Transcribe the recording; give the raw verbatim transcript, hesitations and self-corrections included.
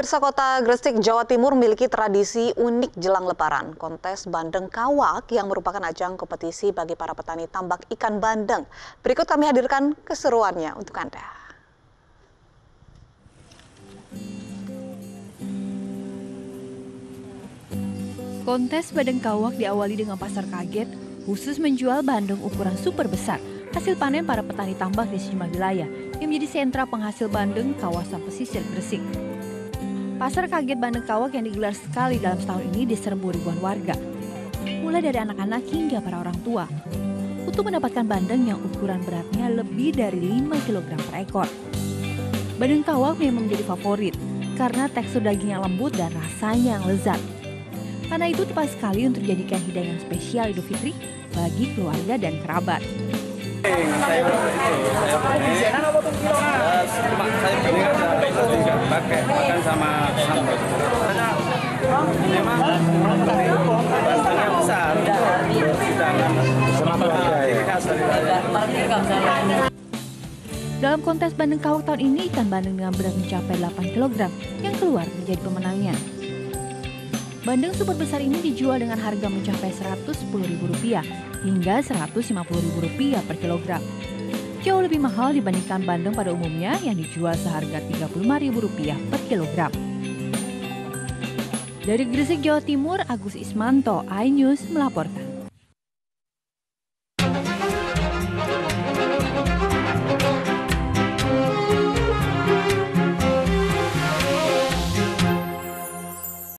Pemirsa, Kota Gresik, Jawa Timur memiliki tradisi unik jelang Lebaran. Kontes bandeng kawak yang merupakan ajang kompetisi bagi para petani tambak ikan bandeng. Berikut kami hadirkan keseruannya untuk Anda. Kontes bandeng kawak diawali dengan pasar kaget, khusus menjual bandeng ukuran super besar, hasil panen para petani tambak di sejumlah wilayah yang menjadi sentra penghasil bandeng kawasan pesisir Gresik. Pasar kaget bandeng kawak yang digelar sekali dalam setahun ini diserbu ribuan warga, mulai dari anak-anak hingga para orang tua, untuk mendapatkan bandeng yang ukuran beratnya lebih dari lima kilogram per ekor. Bandeng kawak memang menjadi favorit karena tekstur daging yang lembut dan rasanya yang lezat. Karena itu tepat sekali untuk dijadikan hidangan spesial Idul Fitri bagi keluarga dan kerabat. Saya pakai makan sama sambal. Memang bandengnya besar. Dalam kontes bandeng kawak tahun ini, ikan bandeng dengan berat mencapai delapan kilogram yang keluar menjadi pemenangnya. Bandeng super besar ini dijual dengan harga mencapai seratus sepuluh ribu rupiah hingga seratus lima puluh ribu rupiah per kilogram. Jauh lebih mahal dibandingkan bandeng pada umumnya yang dijual seharga tiga puluh lima ribu rupiah per kilogram. Dari Gresik, Jawa Timur, Agus Ismanto, iNews melaporkan.